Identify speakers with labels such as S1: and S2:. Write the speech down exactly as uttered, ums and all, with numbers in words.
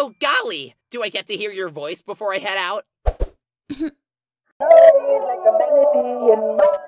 S1: Oh, golly! Do I get to hear your voice before I head out?
S2: Like a melody in my